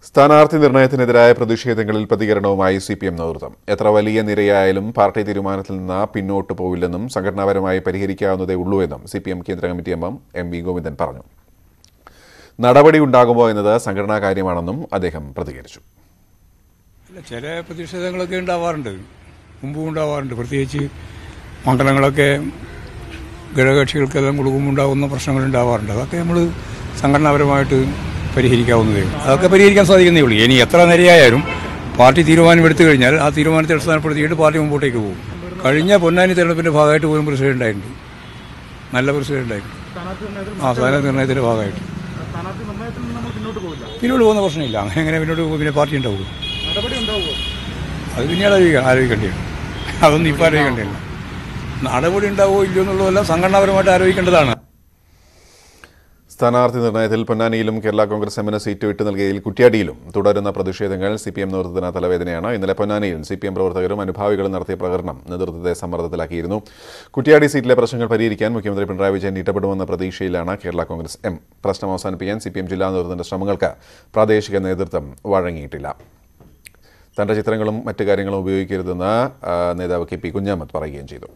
സ്ഥാനാർത്ഥി നിർണയത്തിനെതിരായ പ്രതിഷേധങ്ങളിൽ പ്രതികരണവുമായി സിപിഎം നേതൃത്വം. എത്ര വലിയ നിരയായാലും പാർട്ടി തീരുമാനത്തിൽ നിന്ന് പിന്നോട്ട് പോവില്ലെന്നും സംഘടനാപരമായി പരിഹരിക്കാവുന്നതേ ഉള്ളൂവെന്നും സിപിഎം കേന്ദ്ര കമ്മിറ്റി അംഗം എം.വി. ഗോവിന്ദൻ പറഞ്ഞു. നടപടി ഉണ്ടാകുമോ എന്നത് സംഘടനാ കാര്യമാണെന്നും അദ്ദേഹം പ്രതികരിച്ചു. ചില പ്രതിഷേധങ്ങളൊക്കെ ഉണ്ടാവാറുണ്ട്, മുമ്പും ഉണ്ടാവാറുണ്ട്. പ്രത്യേകിച്ച് മണ്ഡലങ്ങളൊക്കെ ഘടകകക്ഷികൾക്കെല്ലാം കൊടുക്കുമ്പോണ്ടാകുന്ന പ്രശ്നങ്ങൾ ഉണ്ടാവാറുണ്ട്. അതൊക്കെ നമ്മൾ സംഘടനാപരമായിട്ട് പരിഹരിക്കാവുന്നതേ ഉള്ളൂ. അതൊക്കെ പരിഹരിക്കാൻ സാധിക്കുന്നേ ഉള്ളൂ. ഇനി എത്ര നിരയായാലും പാർട്ടി തീരുമാനമെടുത്തു കഴിഞ്ഞാൽ ആ തീരുമാനത്തെ അടിസ്ഥാനപ്പെടുത്തിയിട്ട് പാർട്ടി മുമ്പോട്ടേക്ക് പോകും. കഴിഞ്ഞ പൊന്നാനി തെരഞ്ഞെടുപ്പിന്റെ ഭാഗമായിട്ട് പോലും പ്രസിഡന്റ് ഉണ്ടായിട്ടുണ്ട്, നല്ല പ്രസിഡന്റ് ഉണ്ടായിട്ടുണ്ട്. സ്ഥാനാർത്ഥി നിർണയത്തിന്റെ ഭാഗമായിട്ട് പിന്നോട്ട് പോകുന്ന പ്രശ്നമില്ല. അങ്ങനെ പിന്നോട്ട് പോകും. പിന്നെ പാർട്ടി ഉണ്ടാവും. അത് പിന്നീട് ആലോചിക്കേണ്ടിയാണ്. അതൊന്നും ഇപ്പം ആലോചിക്കേണ്ടിയല്ല. നടപടി ഉണ്ടാവുമോ ഇല്ലയോ എന്നുള്ളതല്ല, സംഘടനാപരമായിട്ട് ആലോചിക്കേണ്ടതാണ്. സ്ഥാനാർത്ഥി നിർണയത്തിൽ പൊന്നാനിയിലും കേരള കോൺഗ്രസ് എമ്മിന് സീറ്റ് വിട്ടു നൽകിയതിൽ കുറ്റ്യാടിയിലും തുടരുന്ന പ്രതിഷേധങ്ങൾ സിപിഎം നേതൃത്വത്തിന് തലവേദനയാണ്. ഇന്നലെ പൊന്നാനിയിൽ സിപിഎം പ്രവർത്തകരും അനുഭാവികളും നടത്തിയ പ്രകടനം നേതൃത്വത്തെ സമ്മർദ്ദത്തിലാക്കിയിരുന്നു. കുറ്റ്യാടി സീറ്റിലെ പ്രശ്നങ്ങൾ പരിഹരിക്കാൻ മുഖ്യമന്ത്രി പിണറായി വിജയൻ ഇടപെടുമെന്ന പ്രതീക്ഷയിലാണ് കേരള കോൺഗ്രസ് എം. പ്രശ്നം അവസാനിപ്പിക്കാൻ സിപിഎം ജില്ലാ നേതൃത്വത്തിന്റെ ശ്രമങ്ങൾക്ക് പ്രാദേശിക നേതൃത്വം വഴങ്ങിയിട്ടില്ല. തന്റെ ചിത്രങ്ങളും മറ്റു കാര്യങ്ങളും ഉപയോഗിക്കരുതെന്ന് നേതാവ് കെ.പി. കുഞ്ഞാമത്ത് പറയുകയും ചെയ്തു.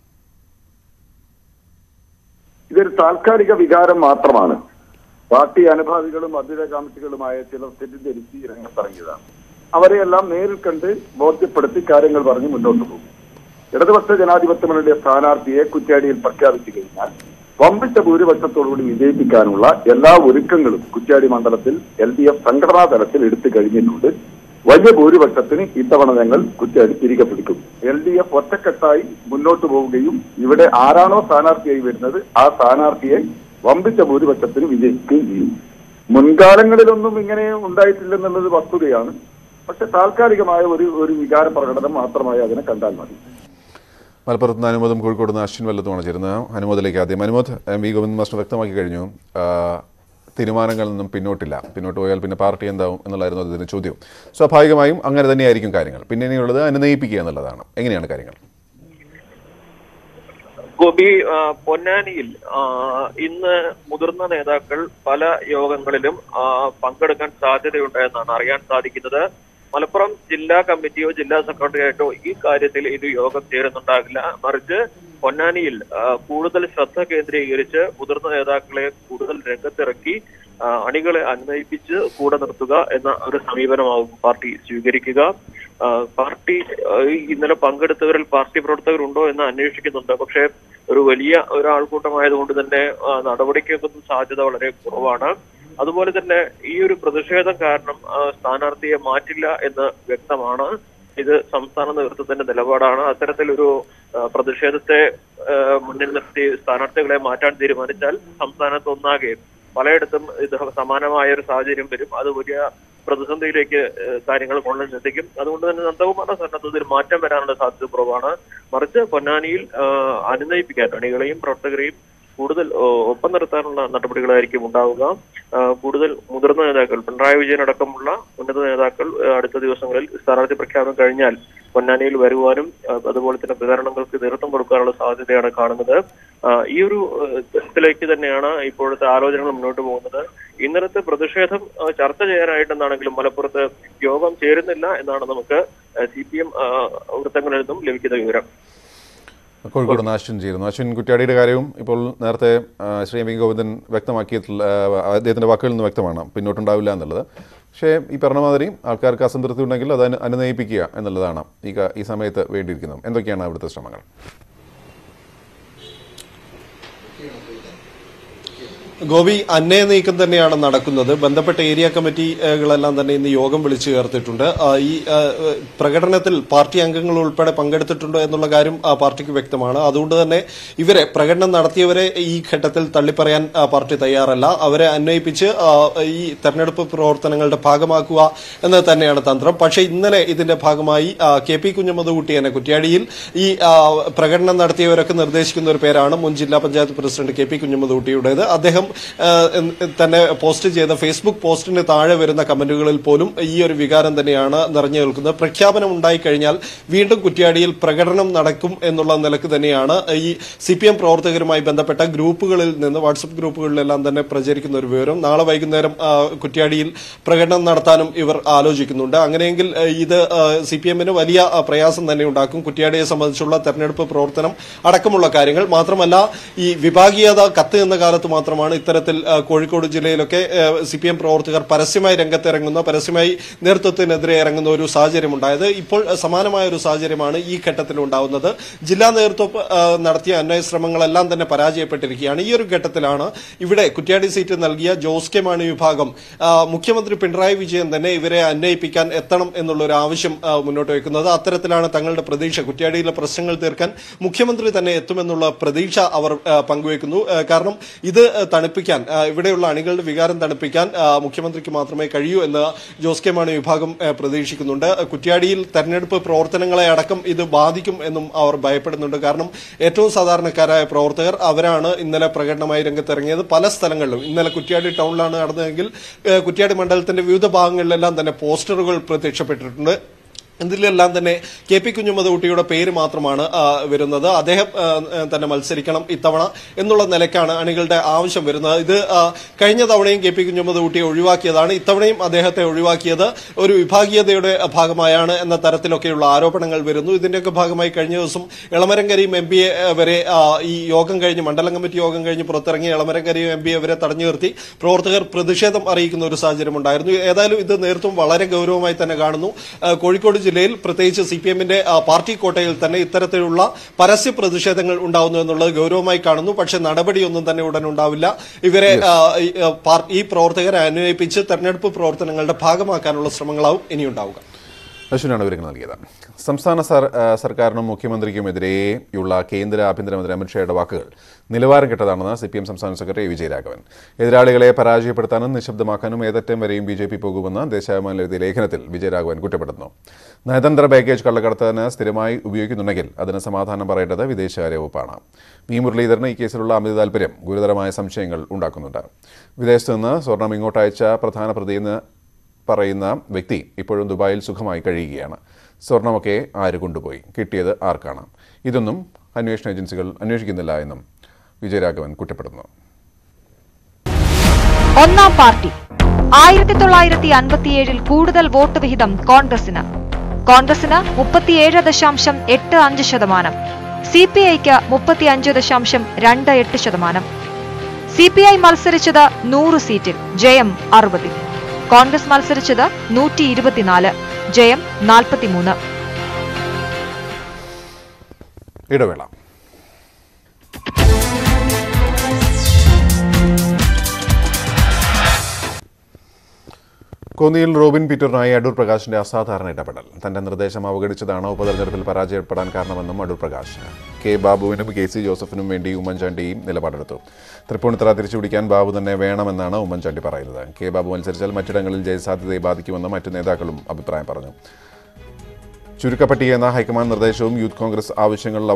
ഇതൊരു താൽക്കാലിക വികാരം മാത്രമാണ്. പാർട്ടി അനുഭാവികളും അഭ്യുദയ കമ്മിറ്റികളുമായ ചിലർ തെറ്റിദ്ധരിച്ച് രംഗത്തിറങ്ങിയതാണ്. അവരെയെല്ലാം നേരിൽ കണ്ട് ബോധ്യപ്പെടുത്തി കാര്യങ്ങൾ പറഞ്ഞ് മുന്നോട്ട് പോകും. ഇടതുപക്ഷ ജനാധിപത്യ മുന്നണിയുടെ സ്ഥാനാർത്ഥിയെ കുറ്റ്യാടിയിൽ പ്രഖ്യാപിച്ചു കഴിഞ്ഞാൽ വമ്പിച്ച ഭൂരിപക്ഷത്തോടുകൂടി വിജയിപ്പിക്കാനുള്ള എല്ലാ ഒരുക്കങ്ങളും കുറ്റ്യാടി മണ്ഡലത്തിൽ LDF സംഘടനാ തലത്തിൽ എടുത്തു കഴിഞ്ഞിട്ടുണ്ട്. വലിയ ഭൂരിപക്ഷത്തിന് ഇത്തവണ ഞങ്ങൾ കുറ്റ്യാടി തിരികെ പിടിക്കും. LDF ഒറ്റക്കെട്ടായി മുന്നോട്ട് പോവുകയും ഇവിടെ ആരാണോ സ്ഥാനാർത്ഥിയായി വരുന്നത് ആ സ്ഥാനാർത്ഥിയെ വമ്പിച്ച ഭൂരിപക്ഷത്തിന് വിജയിക്കുകയും ചെയ്യും. മുൻകാലങ്ങളിലൊന്നും ഇങ്ങനെ ഉണ്ടായിട്ടില്ലെന്നുള്ളത് വസ്തുതയാണ്. പക്ഷെ താൽക്കാലികമായ ഒരു വികാര പ്രകടനം മാത്രമായി അതിനെ കണ്ടാൽ മതി. മലപ്പുറത്ത് നിന്ന് അനുമോദും കോഴിക്കോട് നിന്ന് അശ്വിൻ വല്ലത്തുമാണ് ചേരുന്നത്. അനുമോദിലേക്ക് ആദ്യം. അനുമോദ്, എം.വി. ഗോവിന്ദൻ മാസ്റ്റർ വ്യക്തമാക്കി കഴിഞ്ഞു, തീരുമാനങ്ങളിൽ നിന്നും പിന്നോട്ട് പോയാൽ പിന്നെ പാർട്ടി എന്താവും എന്നുള്ളായിരുന്നു അതിന് ചോദ്യം. സ്വാഭാവികമായും അങ്ങനെ തന്നെയായിരിക്കും കാര്യങ്ങൾ. പിന്നെ ഇനിയുള്ളത് അനുനയിപ്പിക്കുക എന്നുള്ളതാണ്. എങ്ങനെയാണ് കാര്യങ്ങൾ? ഗോപി, പൊന്നാനിയിൽ ഇന്ന് മുതിർന്ന നേതാക്കൾ പല യോഗങ്ങളിലും പങ്കെടുക്കാൻ സാധ്യതയുണ്ടെന്നാണ് അറിയാൻ സാധിക്കുന്നത്. മലപ്പുറം ജില്ലാ കമ്മിറ്റിയോ ജില്ലാ സെക്രട്ടറിയായിട്ടോ ഈ കാര്യത്തിൽ ഒരു യോഗം ചേരുന്നുണ്ടാകില്ല. മറിച്ച് പൊന്നാനിയിൽ കൂടുതൽ ശ്രദ്ധ കേന്ദ്രീകരിച്ച് മുതിർന്ന നേതാക്കളെ കൂടുതൽ രംഗത്തിറക്കി അണികളെ അന്വയിപ്പിച്ച് കൂടെ നിർത്തുക എന്ന ഒരു സമീപനമാകും പാർട്ടി സ്വീകരിക്കുക. പാർട്ടി ഇന്നലെ പങ്കെടുത്തവരിൽ പാർട്ടി പ്രവർത്തകരുണ്ടോ എന്ന് അന്വേഷിക്കുന്നുണ്ട്. പക്ഷേ ഒരു വലിയ ഒരാൾക്കൂട്ടമായതുകൊണ്ട് തന്നെ നടപടിക്കൊന്നും സാധ്യത വളരെ കുറവാണ്. അതുപോലെ തന്നെ ഈ ഒരു പ്രതിഷേധം കാരണം സ്ഥാനാർത്ഥിയെ മാറ്റില്ല എന്ന് വ്യക്തമാണ്. ഇത് സംസ്ഥാന നേതൃത്വത്തിന്റെ നിലപാടാണ്. അത്തരത്തിലൊരു പ്രതിഷേധത്തെ മുന്നിൽ നിർത്തി സ്ഥാനാർത്ഥികളെ മാറ്റാൻ തീരുമാനിച്ചാൽ സംസ്ഥാനത്ത് ഒന്നാകെ പലയിടത്തും ഇത് സമാനമായ ഒരു സാഹചര്യം വരും. അത് വലിയ പ്രതിസന്ധിയിലേക്ക് കാര്യങ്ങൾ കൊണ്ടെത്തിക്കും. അതുകൊണ്ട് തന്നെ നന്ദകുമാറിന്റെ സന്നദ്ധത്തിൽ മാറ്റം വരാനുള്ള സാധ്യത കുറവാണ്. മറിച്ച് പൊന്നാനിയിൽ അനുനയിപ്പിക്കാൻ അണികളെയും പ്രവർത്തകരെയും കൂടുതൽ ഒപ്പം നിർത്താനുള്ള നടപടികളായിരിക്കും ഉണ്ടാവുക. കൂടുതൽ മുതിർന്ന നേതാക്കൾ, പിണറായി വിജയൻ അടക്കമുള്ള ഉന്നത നേതാക്കൾ അടുത്ത ദിവസങ്ങളിൽ സ്ഥാനാർത്ഥി പ്രഖ്യാപനം കഴിഞ്ഞാൽ പൊന്നാനിയിൽ വരുവാനും അതുപോലെ തന്നെ പ്രചാരണങ്ങൾക്ക് നേതൃത്വം കൊടുക്കാനുള്ള സാധ്യതയാണ് കാണുന്നത്. ഈ ഒരു തരത്തിലേക്ക് തന്നെയാണ് ഇപ്പോഴത്തെ ആലോചനകൾ മുന്നോട്ട് പോകുന്നത്. ഇന്നലത്തെ പ്രതിഷേധം ചർച്ച ചെയ്യാനായിട്ടെന്നാണെങ്കിലും മലപ്പുറത്ത് യോഗം ചേരുന്നില്ല എന്നാണ് നമുക്ക് CPM വൃത്തങ്ങളിൽ നിന്നും ലഭിക്കുന്ന വിവരം. കോഴിക്കോട് നിന്ന് അശ്വിൻ ചേരുന്നു. അശ്വിൻ, കുറ്റ്യാടിയുടെ കാര്യവും ഇപ്പോൾ നേരത്തെ ശ്രീ എം.വി. ഗോവിന്ദൻ വ്യക്തമാക്കിയിട്ടുള്ള അദ്ദേഹത്തിൻ്റെ വാക്കുകളിൽ നിന്ന് വ്യക്തമാണ് പിന്നോട്ടുണ്ടാവില്ല എന്നുള്ളത്. പക്ഷേ ഈ പറഞ്ഞ മാതിരി ആൾക്കാർക്ക് അസംതൃപ്തി ഉണ്ടെങ്കിൽ അത് അനുനയിപ്പിക്കുക എന്നുള്ളതാണ് ഈ സമയത്ത് വേണ്ടിയിരിക്കുന്നത്. എന്തൊക്കെയാണ് അവിടുത്തെ ശ്രമങ്ങൾ? ഗോപി, അന്വയ നീക്കം തന്നെയാണ് നടക്കുന്നത്. ബന്ധപ്പെട്ട ഏരിയ കമ്മിറ്റികളെല്ലാം തന്നെ ഇന്ന് യോഗം വിളിച്ചു ചേർത്തിട്ടുണ്ട്. ഈ പ്രകടനത്തിൽ പാർട്ടി അംഗങ്ങൾ ഉൾപ്പെടെ പങ്കെടുത്തിട്ടുണ്ടോ എന്നുള്ള കാര്യം പാർട്ടിക്ക് വ്യക്തമാണ്. അതുകൊണ്ട് തന്നെ ഇവരെ പ്രകടനം നടത്തിയവരെ ഈ ഘട്ടത്തിൽ തള്ളിപ്പറയാൻ പാർട്ടി തയ്യാറല്ല. അവരെ അന്വയിപ്പിച്ച് ഈ തെരഞ്ഞെടുപ്പ് പ്രവർത്തനങ്ങളുടെ ഭാഗമാക്കുക എന്നത് തന്നെയാണ് തന്ത്രം. പക്ഷേ ഇന്നലെ ഇതിന്റെ ഭാഗമായി കെ.പി. കുഞ്ഞമ്മദ് തന്നെ കുറ്റ്യാടിയിൽ ഈ പ്രകടനം നടത്തിയവരൊക്കെ നിർദ്ദേശിക്കുന്ന ഒരു പേരാണ് മുൻ ജില്ലാ പഞ്ചായത്ത് പ്രസിഡന്റ് കെ.പി. കുഞ്ഞമ്മദ് അദ്ദേഹം തന്നെ പോസ്റ്റ് ചെയ്ത ഫേസ്ബുക്ക് പോസ്റ്റിന് താഴെ വരുന്ന കമന്റുകളിൽ പോലും ഈ ഒരു വികാരം തന്നെയാണ് നിറഞ്ഞു നിൽക്കുന്നത്. പ്രഖ്യാപനം ഉണ്ടായിക്കഴിഞ്ഞാൽ വീണ്ടും കുറ്റ്യാടിയിൽ പ്രകടനം നടക്കും എന്നുള്ള നിലക്ക് തന്നെയാണ് ഈ CPM പ്രവർത്തകരുമായി ബന്ധപ്പെട്ട ഗ്രൂപ്പുകളിൽ നിന്ന്, വാട്സപ്പ് ഗ്രൂപ്പുകളിലെല്ലാം തന്നെ പ്രചരിക്കുന്ന ഒരു വിവരം. നാളെ വൈകുന്നേരം കുറ്റ്യാടിയിൽ പ്രകടനം നടത്താനും ഇവർ ആലോചിക്കുന്നുണ്ട്. അങ്ങനെയെങ്കിൽ ഇത് CPM-ന് വലിയ പ്രയാസം തന്നെ ഉണ്ടാക്കും. കുറ്റ്യാടിയെ സംബന്ധിച്ചുള്ള തെരഞ്ഞെടുപ്പ് പ്രവർത്തനം അടക്കമുള്ള കാര്യങ്ങൾ മാത്രമല്ല, ഈ വിഭാഗീയത കത്ത് എന്ന കാലത്ത് മാത്രമാണ് ഇത്തരത്തിൽ കോഴിക്കോട് ജില്ലയിലൊക്കെ CPM പ്രവർത്തകർ പരസ്യമായി രംഗത്തിറങ്ങുന്ന, പരസ്യമായി നേതൃത്വത്തിനെതിരെ ഇറങ്ങുന്ന ഒരു സാഹചര്യം ഉണ്ടായത്. ഇപ്പോൾ സമാനമായ ഒരു സാഹചര്യമാണ് ഈ ഘട്ടത്തിൽ ഉണ്ടാവുന്നത്. ജില്ലാ നേതൃത്വം നടത്തിയ അന്വയ ശ്രമങ്ങളെല്ലാം തന്നെ പരാജയപ്പെട്ടിരിക്കുകയാണ്. ഈ ഒരു ഘട്ടത്തിലാണ് ഇവിടെ കുറ്റ്യാടി സീറ്റ് നൽകിയ ജോസ് കെ മാണി വിഭാഗം മുഖ്യമന്ത്രി പിണറായി വിജയൻ തന്നെ ഇവരെ അന്വയിപ്പിക്കാൻ എത്തണം എന്നുള്ളൊരു ആവശ്യം മുന്നോട്ട് വയ്ക്കുന്നത്. അത്തരത്തിലാണ് തങ്ങളുടെ പ്രതീക്ഷ. കുറ്റ്യാടിയിലെ പ്രശ്നങ്ങൾ തീർക്കാൻ മുഖ്യമന്ത്രി തന്നെ എത്തുമെന്നുള്ള പ്രതീക്ഷ അവർ പങ്കുവയ്ക്കുന്നു. കാരണം ഇത് തണുപ്പിക്കാൻ, ഇവിടെയുള്ള അണികളുടെ വികാരം തണുപ്പിക്കാൻ മുഖ്യമന്ത്രിക്ക് മാത്രമേ കഴിയൂ എന്ന് ജോസ് കെ മാണി വിഭാഗം പ്രതീക്ഷിക്കുന്നുണ്ട്. കുറ്റ്യാടിയിൽ തെരഞ്ഞെടുപ്പ് പ്രവർത്തനങ്ങളെ അടക്കം ഇത് ബാധിക്കും എന്നും അവർ ഭയപ്പെടുന്നുണ്ട്. കാരണം ഏറ്റവും സാധാരണക്കാരായ പ്രവർത്തകർ അവരാണ് ഇന്നലെ പ്രകടനമായി രംഗത്തിറങ്ങിയത്. പല സ്ഥലങ്ങളിലും ഇന്നലെ കുറ്റ്യാടി ടൗണിലാണ് നടന്നതെങ്കിൽ കുറ്റ്യാടി മണ്ഡലത്തിന്റെ വിവിധ ഭാഗങ്ങളിലെല്ലാം തന്നെ പോസ്റ്ററുകൾ പ്രത്യക്ഷപ്പെട്ടിട്ടുണ്ട്. ഇതിലെല്ലാം തന്നെ KP കുഞ്ഞുമദുകുട്ടിയുടെ പേര് മാത്രമാണ് വരുന്നത്. അദ്ദേഹം തന്നെ മത്സരിക്കണം ഇത്തവണ എന്നുള്ള നിലയ്ക്കാണ് അണികളുടെ ആവശ്യം വരുന്നത്. ഇത് കഴിഞ്ഞ തവണയും KP കുഞ്ഞുമദുകുട്ടിയെ ഒഴിവാക്കിയതാണ്. ഇത്തവണയും അദ്ദേഹത്തെ ഒഴിവാക്കിയത് ഒരു വിഭാഗീയതയുടെ ഭാഗമായാണ് എന്ന തരത്തിലൊക്കെയുള്ള ആരോപണങ്ങൾ വരുന്നു. ഇതിന്റെയൊക്കെ ഭാഗമായി കഴിഞ്ഞ ദിവസം എളമരം കരീം MP വരെ ഈ യോഗം കഴിഞ്ഞ്, മണ്ഡലം കമ്മിറ്റി യോഗം കഴിഞ്ഞ് പുറത്തിറങ്ങിയ എളമരം കരീം MP വരെ തടഞ്ഞു നിർത്തി പ്രവർത്തകർ പ്രതിഷേധം അറിയിക്കുന്ന ഒരു സാഹചര്യം ഉണ്ടായിരുന്നു. ഏതായാലും ഇത് നേതൃത്വം വളരെ ഗൌരവമായി തന്നെ കാണുന്നു. കോഴിക്കോട് ജില്ലയിൽ പ്രത്യേകിച്ച് CPM-ന്റെ പാർട്ടി കോട്ടയിൽ തന്നെ ഇത്തരത്തിലുള്ള പരസ്യ പ്രതിഷേധങ്ങൾ ഉണ്ടാവുന്നു എന്നുള്ളത് ഗൌരവമായി കാണുന്നു. പക്ഷേ നടപടിയൊന്നും തന്നെ ഉടൻ ഉണ്ടാവില്ല. ഇവരെ ഈ പ്രവർത്തകരെ അന്വയിപ്പിച്ച് തെരഞ്ഞെടുപ്പ് പ്രവർത്തനങ്ങളുടെ ഭാഗമാക്കാനുള്ള ശ്രമങ്ങളാവും ഇനിയുണ്ടാവുക. അശ്വിനാണ് വിവരങ്ങൾ നൽകിയത്. സംസ്ഥാന സർക്കാരിനും മുഖ്യമന്ത്രിക്കുമെതിരെയുള്ള കേന്ദ്ര ആഭ്യന്തരമന്ത്രി അമിത്ഷായുടെ വാക്കുകൾ നിലവാരം കെട്ടതാണെന്ന് CPM സംസ്ഥാന സെക്രട്ടറി വിജയരാഘവൻ. എതിരാളികളെ പരാജയപ്പെടുത്താനും നിശബ്ദമാക്കാനും ഏതറ്റം വരെയും BJP പോകുമെന്ന് ദേശാഭിമാനിൽ എഴുതിയ ലേഖനത്തിൽ വിജയരാഘവൻ കുറ്റപ്പെടുത്തുന്നു. നയതന്ത്ര ബാഗേജ് കള്ളക്കടത്തിന് സ്ഥിരമായി ഉപയോഗിക്കുന്നുണ്ടെങ്കിൽ അതിന് സമാധാനം പറയേണ്ടത് വിദേശകാര്യ വകുപ്പാണ്. V. മുരളീധരന് ഈ കേസിലുള്ള അമിത താൽപര്യം ഗുരുതരമായ സംശയങ്ങൾ ഉണ്ടാക്കുന്നുണ്ട്. വിദേശത്ത് നിന്ന് സ്വർണം ഇങ്ങോട്ടയച്ച പ്രധാന പ്രതിയെന്ന് പറയുന്ന വ്യക്തി ഇപ്പോഴും ദുബായിൽ സുഖമായി കഴിയുകയാണ്. സ്വർണമൊക്കെ ആര് കൊണ്ടുപോയി, കിട്ടിയത് ആർക്കാണ്? ഇതൊന്നും അന്വേഷണ ഏജൻസികൾ അന്വേഷിക്കുന്നില്ല എന്നും വിജയരാഘവൻ കുറ്റപ്പെടുന്നു. ഒന്നാം പാർട്ടി 1957 കൂടുതൽ വോട്ട് വിഹിതം കോൺഗ്രസിന് 37.85%, CPIക്ക് 35.28%. CPI മത്സരിച്ചത് 100 സീറ്റിൽ, ജയം 60. കോൺഗ്രസ് മത്സരിച്ചത് 124, ജയം 43. ഇടവേള. കോന്നിയിൽ റോബിൻ പീറ്ററിനായി അടൂർ പ്രകാശിന്റെ അസാധാരണ ഇടപെടൽ. തന്റെ നിർദ്ദേശം അവഗണിച്ചതാണ് ഉപതെരഞ്ഞെടുപ്പിൽ പരാജയപ്പെടാൻ കാരണമെന്നും അടൂർ പ്രകാശ്. കെ ബാബുവിനും KC ജോസഫിനും വേണ്ടി ഉമ്മൻചാണ്ടിയും നിലപാടെടുത്തു. തൃപ്പൂണിത്തുറ തിരിച്ചുപിടിക്കാൻ ബാബു തന്നെ വേണമെന്നാണ് ഉമ്മൻചാണ്ടി പറയുന്നത്. കെ ബാബു മത്സരിച്ചാൽ മറ്റിടങ്ങളിൽ ജയസാധ്യതയെ ബാധിക്കുമെന്ന് മറ്റു നേതാക്കളും അഭിപ്രായം പറഞ്ഞു. ചുരുക്കപ്പട്ടിക എന്ന ഹൈക്കമാൻഡ് നിർദ്ദേശവും യൂത്ത് കോൺഗ്രസ് ആവശ്യങ്ങൾ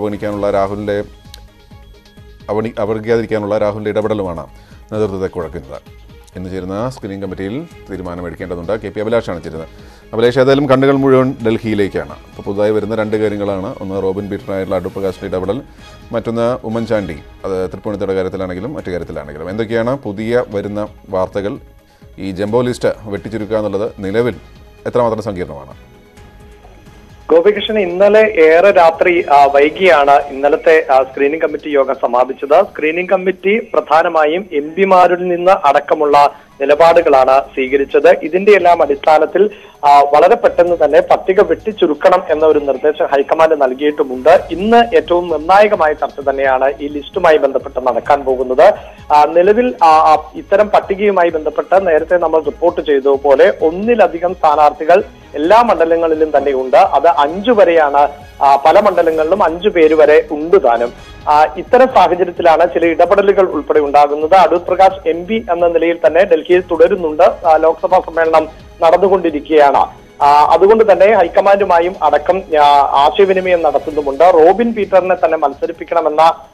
അവഗണിക്കാതിരിക്കാനുള്ള രാഹുലിന്റെ ഇടപെടലുമാണ് നേതൃത്വത്തെ കുഴക്കുന്നത്. ഇന്ന് ചേരുന്ന സ്ക്രീനിംഗ് കമ്മിറ്റിയിൽ തീരുമാനമെടുക്കേണ്ടതുണ്ട്. KP അഭിലാഷാണ് ചേരുന്നത്. അഭിലാഷ്, ഏതായാലും കണ്ണുകൾ മുഴുവൻ ഡൽഹിയിലേക്കാണ്. ഇപ്പോൾ പുതുതായി വരുന്ന രണ്ട് കാര്യങ്ങളാണ്. ഒന്ന് റോബിൻ പീറ്ററിനായുള്ള അടൂർ പ്രകാശിന്റെ ഇടപെടൽ, മറ്റൊന്ന് ഉമ്മൻചാണ്ടി, അത് തൃപ്പൂണിത്തുറ കാര്യത്തിലാണെങ്കിലും മറ്റു കാര്യത്തിലാണെങ്കിലും. എന്തൊക്കെയാണ് പുതിയ വരുന്ന വാർത്തകൾ? ഈ ജംബോ ലിസ്റ്റ് വെട്ടിച്ചുരുക്കുക എന്നുള്ളത് നിലവിൽ എത്രമാത്രം സങ്കീർണമാണ്? ഗോപികൃഷ്ണൻ, ഇന്നലെ ഏറെ രാത്രി വൈകിയാണ് ഇന്നലത്തെ സ്ക്രീനിംഗ് കമ്മിറ്റി യോഗം സമാപിച്ചത്. സ്ക്രീനിംഗ് കമ്മിറ്റി പ്രധാനമായും MP-മാരിൽ നിന്ന് അടക്കമുള്ള നിലപാടുകളാണ് സ്വീകരിച്ചത്. ഇതിന്റെ എല്ലാം അടിസ്ഥാനത്തിൽ വളരെ പെട്ടെന്ന് തന്നെ പട്ടിക വെട്ടിച്ചുരുക്കണം എന്ന ഒരു നിർദ്ദേശം ഹൈക്കമാൻഡ് നൽകിയിട്ടുമുണ്ട്. ഇന്ന് ഏറ്റവും നിർണായകമായ ചർച്ച തന്നെയാണ് ഈ ലിസ്റ്റുമായി ബന്ധപ്പെട്ട് നടക്കാൻ പോകുന്നത്. നിലവിൽ ഇത്തരം പട്ടികയുമായി ബന്ധപ്പെട്ട് നേരത്തെ നമ്മൾ റിപ്പോർട്ട് ചെയ്തതുപോലെ ഒന്നിലധികം സ്ഥാനാർത്ഥികൾ എല്ലാ മണ്ഡലങ്ങളിലും തന്നെ ഉണ്ട്. അത് 5 വരെയാണ്. പല മണ്ഡലങ്ങളിലും 5 പേര് വരെ ഉണ്ട് താനും. ഇത്തരം സാഹചര്യത്തിലാണ് ചില ഇടപെടലുകൾ ഉൾപ്പെടെ ഉണ്ടാകുന്നത്. അടൂർ പ്രകാശ് MP എന്ന നിലയിൽ തന്നെ ഡൽഹിയിൽ തുടരുന്നുണ്ട്. ലോക്സഭാ സമ്മേളനം നടന്നുകൊണ്ടിരിക്കുകയാണ്. അതുകൊണ്ട് തന്നെ ഹൈക്കമാൻഡുമായും അടക്കം ആശയവിനിമയം നടത്തുന്നുമുണ്ട്. റോബിൻ പീറ്ററിനെ തന്നെ മത്സരിപ്പിക്കണമെന്ന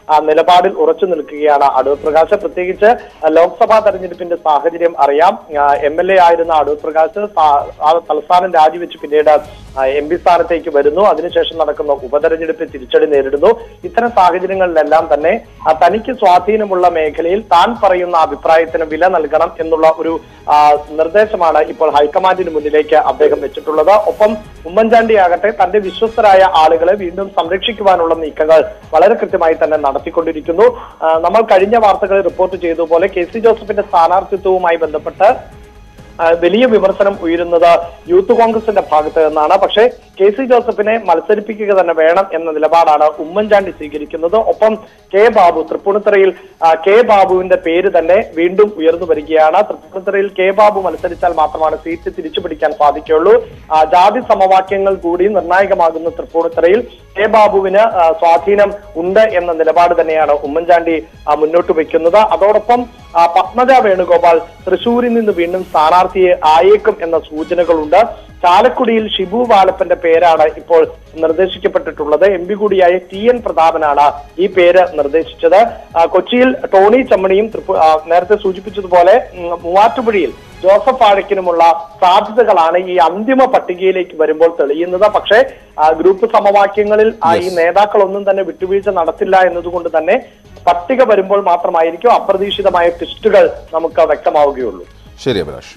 നിലപാടിൽ ഉറച്ചു നിൽക്കുകയാണ് അടൂർ പ്രകാശ്. പ്രത്യേകിച്ച് ലോക്സഭാ തെരഞ്ഞെടുപ്പിന്റെ സാഹചര്യം അറിയാം. MLA ആയിരുന്ന അടൂർ പ്രകാശ് തലസ്ഥാനം രാജിവെച്ച് പിന്നീട് MP സ്ഥാനത്തേക്ക് വരുന്നു. അതിനുശേഷം നടക്കുന്ന ഉപതെരഞ്ഞെടുപ്പിൽ തിരിച്ചടി നേരിടുന്നു. ഇത്തരം സാഹചര്യങ്ങളിലെല്ലാം തന്നെ തനിക്ക് സ്വാധീനമുള്ള മേഖലയിൽ താൻ പറയുന്ന അഭിപ്രായത്തിന് വില നൽകണം എന്നുള്ള ഒരു നിർദ്ദേശമാണ് ഇപ്പോൾ ഹൈക്കമാൻഡിന് മുന്നിലേക്ക് അദ്ദേഹം വെച്ചിട്ടുള്ളത്. ഒപ്പം ഉമ്മൻചാണ്ടി ആകട്ടെ തന്റെ വിശ്വസ്തരായ ആളുകളെ വീണ്ടും സംരക്ഷിക്കുവാനുള്ള നീക്കങ്ങൾ വളരെ കൃത്യമായി തന്നെ നടത്തിക്കൊണ്ടിരിക്കുന്നു. നമ്മൾ കഴിഞ്ഞ വാർത്തകളിൽ റിപ്പോർട്ട് ചെയ്തതുപോലെ KC ജോസഫിന്റെ സ്ഥാനാർത്ഥിത്വവുമായി ബന്ധപ്പെട്ട് വലിയ വിമർശനം ഉയരുന്നത് യൂത്ത് കോൺഗ്രസിന്റെ ഭാഗത്ത് നിന്നാണ്. പക്ഷേ KC ജോസഫിനെ മത്സരിപ്പിക്കുക തന്നെ വേണം എന്ന നിലപാടാണ് ഉമ്മൻചാണ്ടി സ്വീകരിക്കുന്നത്. ഒപ്പം ബാബു തൃപ്പൂണിത്തുറയിൽ ബാബുവിന്റെ പേര് തന്നെ വീണ്ടും ഉയർന്നു വരികയാണ്. തൃപ്പൂണിത്തുറയിൽ ബാബു മത്സരിച്ചാൽ മാത്രമാണ് സീറ്റ് തിരിച്ചു പിടിക്കാൻ സാധിക്കുകയുള്ളൂ. ജാതി സമവാക്യങ്ങൾ കൂടി നിർണായകമാകുന്ന തൃപ്പൂണിത്തുറയിൽ ബാബുവിന് സ്വാധീനം ഉണ്ട് എന്ന നിലപാട് തന്നെയാണ് ഉമ്മൻചാണ്ടി മുന്നോട്ട് വയ്ക്കുന്നത്. അതോടൊപ്പം പത്മജ വേണുഗോപാൽ തൃശൂരിൽ നിന്ന് വീണ്ടും സ്ഥാനാർത്ഥിയെ ആയേക്കും എന്ന സൂചനകളുണ്ട്. ചാലക്കുടിയിൽ ഷിബു വാലപ്പന്റെ പേരാണ് ഇപ്പോൾ നിർദ്ദേശിക്കപ്പെട്ടിട്ടുള്ളത്. MP കൂടിയായ TN പ്രതാപനാണ് ഈ പേര് നിർദ്ദേശിച്ചത്. കൊച്ചിയിൽ ടോണി ചമ്മണിയും നേരത്തെ സൂചിപ്പിച്ചതുപോലെ മൂവാറ്റുപുഴയിൽ ജോസഫ് ആഴക്കിനുമുള്ള സാധ്യതകളാണ് ഈ അന്തിമ പട്ടികയിലേക്ക് വരുമ്പോൾ തെളിയുന്നത്. പക്ഷേ ഗ്രൂപ്പ് സമവാക്യങ്ങളിൽ ഈ നേതാക്കളൊന്നും തന്നെ വിട്ടുവീഴ്ച നടത്തില്ല എന്നതുകൊണ്ട് തന്നെ പട്ടിക വരുമ്പോൾ മാത്രമായിരിക്കും അപ്രതീക്ഷിതമായ ട്വിസ്റ്റുകൾ നമുക്ക് വ്യക്തമാവുകയുള്ളൂ. ശരി അഭിലാഷ്.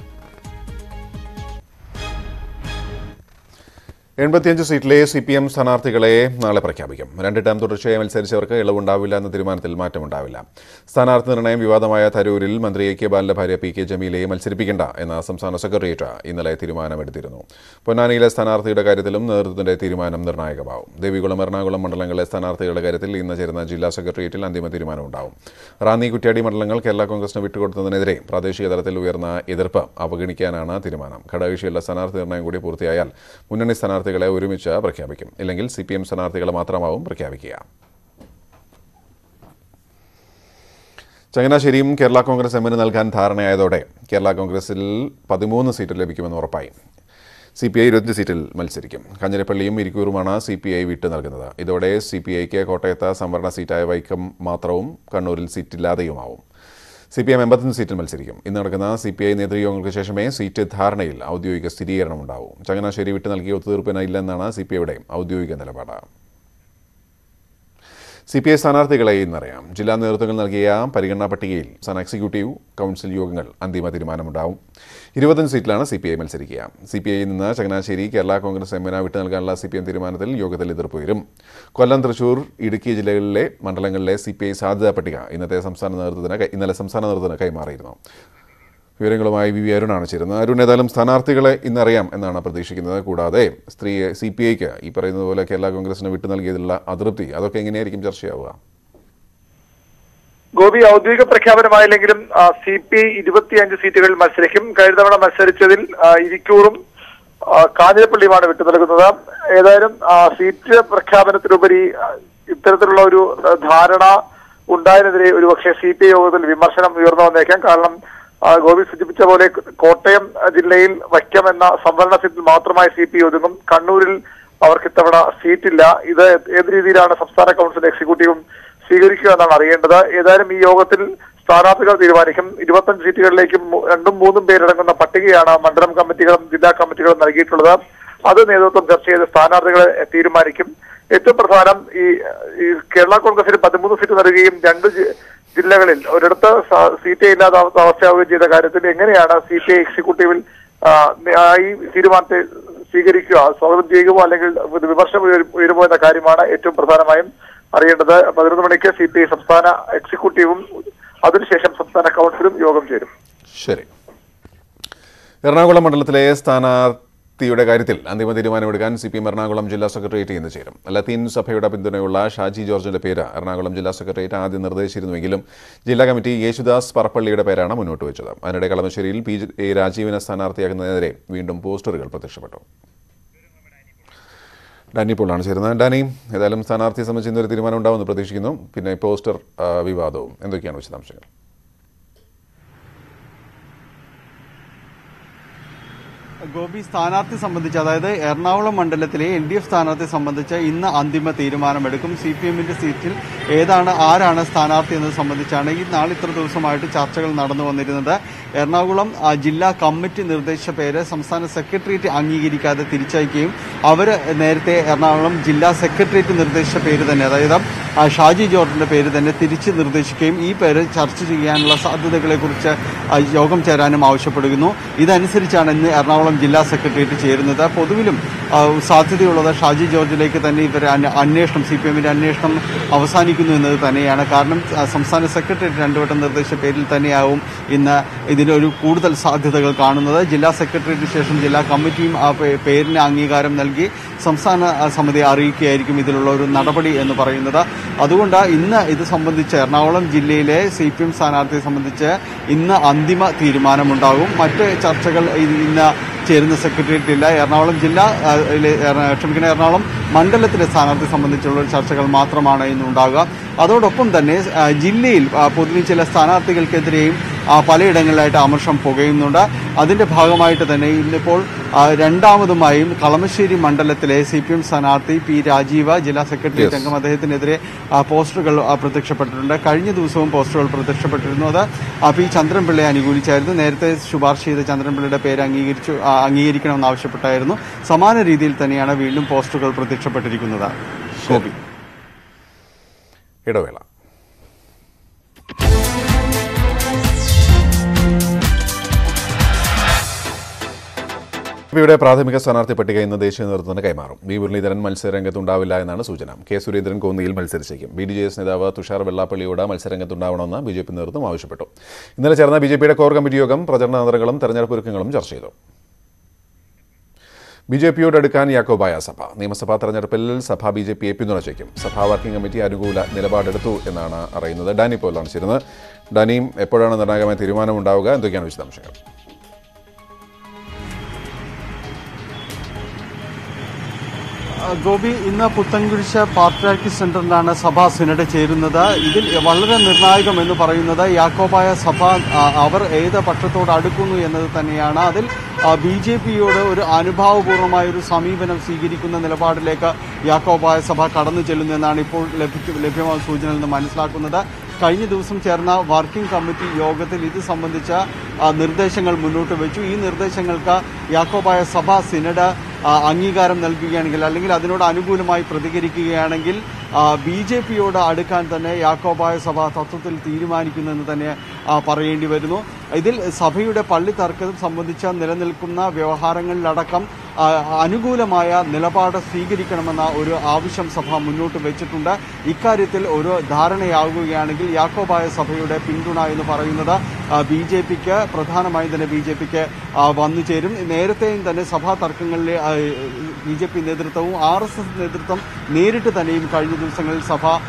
85 സീറ്റിലെ CPM സ്ഥാനാർത്ഥികളെ നാളെ പ്രഖ്യാപിക്കും. 2 ടേം തുടർച്ചയായി മത്സരിച്ചവർക്ക് ഇളവുണ്ടാവില്ല എന്ന തീരുമാനത്തിൽ മാറ്റമുണ്ടാവില്ല. സ്ഥാനാർത്ഥി നിർണയം വിവാദമായ തരൂരിൽ മന്ത്രി AK ബാലന്റെ ഭാര്യ PK ജമീലയെ മത്സരിപ്പിക്കേണ്ട എന്ന സംസ്ഥാന സെക്രട്ടേറിയറ്റ് ഇന്നലെ തീരുമാനമെടുത്തിരുന്നു. പൊന്നാനിയിലെ സ്ഥാനാർത്ഥിയുടെ കാര്യത്തിലും നേതൃത്വത്തിന്റെ തീരുമാനം നിർണായകമാവും. ദേവികുളം, എറണാകുളം മണ്ഡലങ്ങളിലെ സ്ഥാനാർത്ഥികളുടെ കാര്യത്തിൽ ഇന്ന് ചേരുന്ന ജില്ലാ സെക്രട്ടേറിയറ്റിൽ അന്തിമ തീരുമാനമുണ്ടാവും. റാന്നി, കുറ്റ്യാടി മണ്ഡലങ്ങൾ കേരള കോൺഗ്രസിന് വിട്ടുകൊടുത്തതിനെതിരെ പ്രാദേശിക തലത്തിൽ ഉയർന്ന എതിർപ്പ് അവഗണിക്കാനാണ് തീരുമാനം. ഘടകകക്ഷിയുള്ള സ്ഥാനാർത്ഥി നിർണയം കൂടി പൂർത്തിയായാൽ മുന്നണി സ്ഥാനാർത്ഥികളെ ഒരുമിച്ച് പ്രഖ്യാപിക്കും. ഇല്ലെങ്കിൽ CPM സ്ഥാനാർത്ഥികളെ മാത്രമാവും പ്രഖ്യാപിക്കുക. ചങ്ങനാശ്ശേരിയും കേരള കോൺഗ്രസ് എമ്മിന് നൽകാൻ ധാരണയായതോടെ കേരള കോൺഗ്രസിൽ 13 സീറ്റ് ലഭിക്കുമെന്ന് ഉറപ്പായി. CPI 20 സീറ്റിൽ മത്സരിക്കും. കാഞ്ഞിരപ്പള്ളിയും ഇരിക്കൂറുമാണ് CPI വിട്ടു നൽകുന്നത്. ഇതോടെ CPIക്ക് കോട്ടയത്ത് സംവരണ സീറ്റായ വൈക്കം മാത്രവും കണ്ണൂരിൽ സീറ്റില്ലാതെയുമാവും. CPM 85 സീറ്റിൽ മത്സരിക്കും. ഇന്ന് നടക്കുന്ന CPI നേതൃയോഗങ്ങൾക്ക് ശേഷമേ സീറ്റ് ധാരണയിൽ ഔദ്യോഗിക സ്ഥിരീകരണമുണ്ടാവും. ചങ്ങനാശ്ശേരി വിട്ടു നൽകിയ ഒത്തുതീർപ്പിന് ഇല്ലെന്നാണ് CPIയുടെ ഔദ്യോഗിക നിലപാട്. CPI സ്ഥാനാർത്ഥികളെ ഇന്നറിയാം. ജില്ലാ നേതൃത്വങ്ങൾ നൽകിയ പരിഗണനാ പട്ടികയിൽ സംസ്ഥാന എക്സിക്യൂട്ടീവ് കൗൺസിൽ യോഗങ്ങൾ അന്തിമ തീരുമാനമുണ്ടാവും. 25 സീറ്റിലാണ് CPI മത്സരിക്കുക. CPIയിൽ നിന്ന് ചങ്ങനാശ്ശേരി കേരള കോൺഗ്രസ് എമ്മിന് വിട്ടു നൽകാനുള്ള CPM തീരുമാനത്തിൽ യോഗത്തിൽ എതിർപ്പ് വരും. കൊല്ലം, തൃശൂർ, ഇടുക്കി ജില്ലകളിലെ മണ്ഡലങ്ങളിലെ CPI സാധ്യതാ പട്ടിക ഇന്നലെ സംസ്ഥാന നേതൃത്വത്തിന് കൈമാറിയിരുന്നു. വിവരങ്ങളുമായി VV അരുണാണ് ചേരുന്നത്. അരുൺ, ഏതായാലും സ്ഥാനാർത്ഥികളെ ഇന്നറിയാം എന്നാണ് പ്രതീക്ഷിക്കുന്നത്. കൂടാതെ CPIക്ക് ഈ പറയുന്നത് പോലെ കേരള കോൺഗ്രസിന് വിട്ടു നൽകിയതിലുള്ള അതൃപ്തി അതൊക്കെ എങ്ങനെയായിരിക്കും ചർച്ചയാവുക? ഗോപി, ഔദ്യോഗിക പ്രഖ്യാപനമായില്ലെങ്കിലും CPI 25 സീറ്റുകളിൽ മത്സരിക്കും. കഴിഞ്ഞ തവണ മത്സരിച്ചതിൽ ഇരിക്കൂറും കാഞ്ഞിരപ്പള്ളിയുമാണ് വിട്ടു നൽകുന്നത്. ഏതായാലും സീറ്റ് പ്രഖ്യാപനത്തിലുപരി ഇത്തരത്തിലുള്ള ഒരു ധാരണ ഉണ്ടായതിനെതിരെ ഒരുപക്ഷെ CPI യോഗത്തിൽ വിമർശനം ഉയർന്നു വന്നേക്കാം. കാരണം ഗോപി സൂചിപ്പിച്ച പോലെ കോട്ടയം ജില്ലയിൽ വൈക്കം എന്ന സംവരണ സീറ്റിൽ മാത്രമായി CPI ഒതുങ്ങും. കണ്ണൂരിൽ അവർക്ക് ഇത്തവണ സീറ്റില്ല. ഇത് ഏത് രീതിയിലാണ് സംസ്ഥാന കൗൺസിൽ എക്സിക്യൂട്ടീവും സ്വീകരിക്കുക എന്നാണ് അറിയേണ്ടത്. ഏതായാലും ഈ യോഗത്തിൽ സ്ഥാനാർത്ഥികൾ തീരുമാനിക്കും. 25 സീറ്റുകളിലേക്കും 2-3 പേരടങ്ങുന്ന പട്ടികയാണ് മണ്ഡലം കമ്മിറ്റികളും ജില്ലാ കമ്മിറ്റികളും നൽകിയിട്ടുള്ളത്. അത് നേതൃത്വം ചർച്ച ചെയ്ത് സ്ഥാനാർത്ഥികളെ തീരുമാനിക്കും. ഏറ്റവും പ്രധാനം ഈ കേരള കോൺഗ്രസിന് 13 സീറ്റ് നൽകുകയും 2 ജില്ലകളിൽ ഒരിടത്ത് സീറ്റേ ഇല്ലാത്ത അവസ്ഥയാവുകയും ചെയ്ത കാര്യത്തിൽ എങ്ങനെയാണ് CPI എക്സിക്യൂട്ടീവിൽ ഈ തീരുമാനത്തെ സ്വീകരിക്കുക, സ്വാഗതം ചെയ്യുകയോ അല്ലെങ്കിൽ വിമർശനം ഉയരുമോ എന്ന കാര്യമാണ് ഏറ്റവും പ്രധാനമായും അറിയേണ്ടത്. 11 മണിക്ക് CPI സംസ്ഥാന എക്സിക്യൂട്ടീവും അതിനുശേഷം സംസ്ഥാന കൗൺസിലും യോഗം ചേരും. ശരി. എറണാകുളം മണ്ഡലത്തിലെ സ്ഥാനാർത്ഥിയുടെ കാര്യത്തിൽ അന്തിമ തീരുമാനമെടുക്കാൻ CPM എറണാകുളം ജില്ലാ സെക്രട്ടേറിയറ്റ് ഇന്ന് ചേരും. ലത്തീൻ സഭയുടെ പിന്തുണയുള്ള ഷാജി ജോർജിന്റെ പേര് എറണാകുളം ജില്ലാ സെക്രട്ടേറിയറ്റ് ആദ്യം നിർദ്ദേശിച്ചിരുന്നുവെങ്കിലും ജില്ലാ കമ്മിറ്റി യേശുദാസ് പറപ്പള്ളിയുടെ പേരാണ് മുന്നോട്ട് വെച്ചത്. അതിനിടെ കളമശ്ശേരിയിൽ PJ രാജീവിനെ സ്ഥാനാർത്ഥിയാക്കുന്നതിനെതിരെ വീണ്ടും പോസ്റ്ററുകൾ പ്രത്യക്ഷപ്പെട്ടു. ഡാനി പോളാണ് ചേരുന്നത്. ഡാനി, ഏതായാലും സ്ഥാനാർത്ഥിയെ സംബന്ധിച്ച് ഇന്നൊരു തീരുമാനം ഉണ്ടാവുമെന്ന് പ്രതീക്ഷിക്കുന്നു. പിന്നെ പോസ്റ്റർ വിവാദവും എന്തൊക്കെയാണ് വിശദാംശങ്ങൾ? ഗോപി, സ്ഥാനാർത്ഥി സംബന്ധിച്ച്, അതായത് എറണാകുളം മണ്ഡലത്തിലെ LDF സ്ഥാനാർത്ഥി സംബന്ധിച്ച് ഇന്ന് അന്തിമ തീരുമാനമെടുക്കും. CPM-ന്റെ സീറ്റിൽ ആരാണ് സ്ഥാനാർത്ഥി എന്നത് സംബന്ധിച്ചാണ് ഈ ഇത്ര ദിവസമായിട്ട് ചർച്ചകൾ നടന്നു വന്നിരുന്നത്. എറണാകുളം ജില്ലാ കമ്മിറ്റി നിർദ്ദേശിച്ച പേര് സംസ്ഥാന സെക്രട്ടേറിയറ്റ് അംഗീകരിക്കാതെ തിരിച്ചയക്കുകയും അവർ നേരത്തെ എറണാകുളം ജില്ലാ സെക്രട്ടേറിയറ്റ് നിർദ്ദേശിച്ച പേര് തന്നെ, അതായത് ഷാജി ജോർജിന്റെ പേര് തന്നെ തിരിച്ച് നിർദ്ദേശിക്കുകയും ഈ പേര് ചർച്ച ചെയ്യാനുള്ള സാധ്യതകളെക്കുറിച്ച് യോഗം ചേരാനും ആവശ്യപ്പെടുന്നു. ഇതനുസരിച്ചാണ് ഇന്ന് എറണാകുളം ജില്ലാ സെക്രട്ടേറിയറ്റ് ചേരുന്നത്. പൊതുവിലും സാധ്യതയുള്ളത് ഷാജി ജോർജിലേക്ക് തന്നെ ഇവർ അന്വേഷണം, CPM-ന്റെ അന്വേഷണം അവസാനിക്കുന്നു എന്നത് തന്നെയാണ്. കാരണം സംസ്ഥാന സെക്രട്ടേറിയറ്റ് രണ്ടുവട്ടം നിർദ്ദേശിച്ച പേരിൽ തന്നെയാവും ഇന്ന് ഇതിനൊരു കൂടുതൽ സാധ്യതകൾ കാണുന്നത്. ജില്ലാ സെക്രട്ടേറിയറ്റിന് ശേഷം ജില്ലാ കമ്മിറ്റിയും ആ പേരിന് അംഗീകാരം നൽകി സംസ്ഥാന സമിതിയെ അറിയിക്കുകയായിരിക്കും ഇതിലുള്ള ഒരു നടപടി എന്ന് പറയുന്നത്. അതുകൊണ്ട് ഇന്ന് ഇത് സംബന്ധിച്ച് എറണാകുളം ജില്ലയിലെ CPM സ്ഥാനാർത്ഥിയെ സംബന്ധിച്ച് ഇന്ന് അന്തിമ തീരുമാനമുണ്ടാകും. മറ്റ് ചർച്ചകൾ ഇന്ന് ചേരുന്ന സെക്രട്ടേറിയറ്റ് ഇല്ല. എറണാകുളം എറണാകുളം മണ്ഡലത്തിലെ സ്ഥാനാർത്ഥി സംബന്ധിച്ചുള്ള ചർച്ചകൾ മാത്രമാണ് ഇന്നുണ്ടാകുക. അതോടൊപ്പം തന്നെ ജില്ലയിൽ പൊതുവെ ചില സ്ഥാനാർത്ഥികൾക്കെതിരെയും പലയിടങ്ങളിലായിട്ട് അമർഷം പുകയുന്നുണ്ട്. അതിന്റെ ഭാഗമായിട്ട് തന്നെ ഇന്നിപ്പോൾ രണ്ടാമതുമായും കളമശ്ശേരി മണ്ഡലത്തിലെ CPM സ്ഥാനാർത്ഥി P. രാജീവ്, ജില്ലാ സെക്രട്ടേറിയറ്റ് അംഗം, അദ്ദേഹത്തിനെതിരെ പോസ്റ്ററുകൾ പ്രത്യക്ഷപ്പെട്ടിട്ടുണ്ട്. കഴിഞ്ഞ ദിവസവും പോസ്റ്ററുകൾ പ്രത്യക്ഷപ്പെട്ടിരുന്നു. അത് P. ചന്ദ്രൻപിള്ളയെ അനുകൂലിച്ചായിരുന്നു. നേരത്തെ ശുപാർശ ചെയ്ത ചന്ദ്രൻപിള്ളയുടെ പേര് അംഗീകരിക്കണമെന്നാവശ്യപ്പെട്ടായിരുന്നു. സമാന രീതിയിൽ തന്നെയാണ് വീണ്ടും പോസ്റ്ററുകൾ പ്രത്യക്ഷപ്പെട്ടിരിക്കുന്നത്. ഗോപി, ഇടവേള. ബിയുടെ പ്രാഥമിക സ്ഥാനാർത്ഥി പട്ടിക ഇന്ന് ദേശീയ നേതൃത്വത്തിന് കൈമാറും. വി. മുരളീധരൻ മത്സരരംഗത്തുണ്ടാവില്ല എന്നാണ് സൂചന. കെ. സുരേന്ദ്രൻ കോന്നിയിൽ മത്സരിച്ചേക്കും. BDJS നേതാവ് തുഷാർ വെള്ളാപ്പള്ളിയോട് മത്സരരംഗത്തുണ്ടാവണമെന്ന് BJP നേതൃത്വം ആവശ്യപ്പെട്ടു. ഇന്നലെ ചേർന്ന BJPയുടെ കോർ കമ്മിറ്റി യോഗം പ്രചരണ തന്ത്രങ്ങളും തെരഞ്ഞെടുപ്പ് ഒരുക്കങ്ങളും ചർച്ച ചെയ്തു. BJPയോട് അടുക്കാൻ യാക്കോബായ സഭ. നിയമസഭാ തെരഞ്ഞെടുപ്പിൽ സഭ BJPയെ പിന്തുണച്ചേക്കും. സഭാ വർക്കിംഗ് കമ്മിറ്റി അനുകൂല നിലപാടെടുത്തു എന്നാണ് അറിയുന്നത്. ഡാനി പോലാണ് ചേരുന്നത്. ഡാനിയും, എപ്പോഴാണ് നിർണായകമായ തീരുമാനമുണ്ടാവുക? എന്തൊക്കെയാണ് വിശദാംശങ്ങൾ? ഗോപി, ഇന്ന് പുത്തൻകുരിശ് പാട്രിയാർക്കി സെന്ററിലാണ് സഭാ സിനഡ് ചേരുന്നത്. ഇതിൽ വളരെ നിർണായകം എന്ന് പറയുന്നത് യാക്കോബായ സഭ അവർ ഏത് പക്ഷത്തോട് അടുക്കുന്നു എന്നത് തന്നെയാണ്. അതിൽ BJPയോട് ഒരു അനുഭാവപൂർവമായ ഒരു സമീപനം സ്വീകരിക്കുന്ന നിലപാടിലേക്ക് യാക്കോബായ സഭ കടന്നു ചെല്ലുന്നു എന്നാണ് ഇപ്പോൾ ലഭ്യമായ സൂചനയിൽ നിന്ന് മനസ്സിലാക്കുന്നത്. കഴിഞ്ഞ ദിവസം ചേർന്ന വർക്കിംഗ് കമ്മിറ്റി യോഗത്തിൽ ഇത് സംബന്ധിച്ച നിർദ്ദേശങ്ങൾ മുന്നോട്ട് വെച്ചു. ഈ നിർദ്ദേശങ്ങൾക്ക് യാക്കോബായ സഭ സിനഡ് അംഗീകാരം നൽകുകയാണെങ്കിൽ, അല്ലെങ്കിൽ അതിനോട് അനുകൂലമായി പ്രതികരിക്കുകയാണെങ്കിൽ BJPയോട് അടുക്കാൻ തന്നെ യാക്കോബായ സഭ തത്വത്തിൽ തീരുമാനിക്കുന്നെന്ന് തന്നെ പറയേണ്ടി വരുന്നു. ഇതിൽ സഭയുടെ പള്ളി തർക്കം സംബന്ധിച്ച നിലനിൽക്കുന്ന വ്യവഹാരങ്ങളിലടക്കം അനുകൂലമായ നിലപാട് സ്വീകരിക്കണമെന്ന ഒരു ആവശ്യം സഭ മുന്നോട്ട് വെച്ചിട്ടുണ്ട്. ഇക്കാര്യത്തിൽ ഒരു ധാരണയാകുകയാണെങ്കിൽ യാക്കോബായ സഭയുടെ പിന്തുണ എന്ന് പറയുന്നത് BJPക്ക് പ്രധാനമായും തന്നെ BJPക്ക് വന്നു ചേരും. നേരത്തെയും തന്നെ സഭാ തർക്കങ്ങളിലെ BJP നേതൃത്വവും RSS നേതൃത്വം നേരിട്ട് തന്നെയും കഴിഞ്ഞ ദിവസങ്ങളിൽ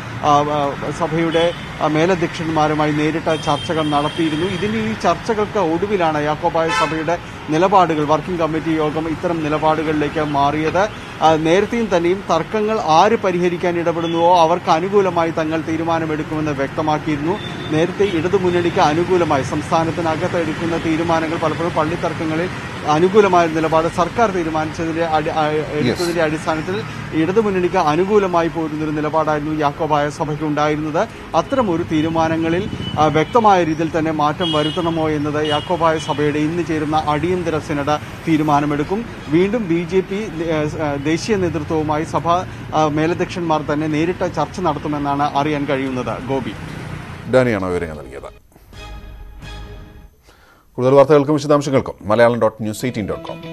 സഭയുടെ മേലധ്യക്ഷന്മാരുമായി നേരിട്ട് ചർച്ചകൾ നടത്തിയിരുന്നു. ഈ ചർച്ചകൾക്ക് ഒടുവിലാണ് യാക്കോബായ സഭയുടെ നിലപാടുകൾ, വർക്കിംഗ് കമ്മിറ്റി യോഗം ഇത്തരം നിലപാടുകളിലേക്ക് മാറിയത്. നേരത്തെയും തന്നെയും തർക്കങ്ങൾ ആര് പരിഹരിക്കാൻ ഇടപെടുന്നുവോ അവർക്ക് അനുകൂലമായി തങ്ങൾ തീരുമാനമെടുക്കുമെന്ന് വ്യക്തമാക്കിയിരുന്നു. നേരത്തെ ഇടതുമുന്നണിക്ക് അനുകൂലമായി സംസ്ഥാനത്തിനകത്ത് എടുക്കുന്ന തീരുമാനങ്ങൾ പലപ്പോഴും പള്ളി തർക്കങ്ങളിൽ അനുകൂലമായ നിലപാട് സർക്കാർ എടുത്തതിന്റെ അടിസ്ഥാനത്തിൽ ഇടതുമുന്നണിക്ക് അനുകൂലമായി പോരുന്നൊരു നിലപാടായിരുന്നു യാക്കോബായ സഭയ്ക്ക് ഉണ്ടായിരുന്നത്. അത്തരം ഒരു തീരുമാനങ്ങളിൽ വ്യക്തമായ രീതിയിൽ തന്നെ മാറ്റം വരുത്തണമോ എന്നത് യാക്കോബായ സഭയുടെ ഇന്ന് ചേരുന്ന അടിയന്തര സിനഡ് തീരുമാനമെടുക്കും. വീണ്ടും BJP ദേശീയ നേതൃത്വവുമായി സഭാ മേലധ്യക്ഷന്മാർ തന്നെ നേരിട്ട് ചർച്ച നടത്തുമെന്നാണ് അറിയാൻ കഴിയുന്നത്. ഗോപി, ഡാനിയാണ് വിവരങ്ങൾ നൽകിയത്. കൂടുതൽ വാർത്തകൾക്കും വിശദാംശങ്ങൾക്കും Malayalam.news18.com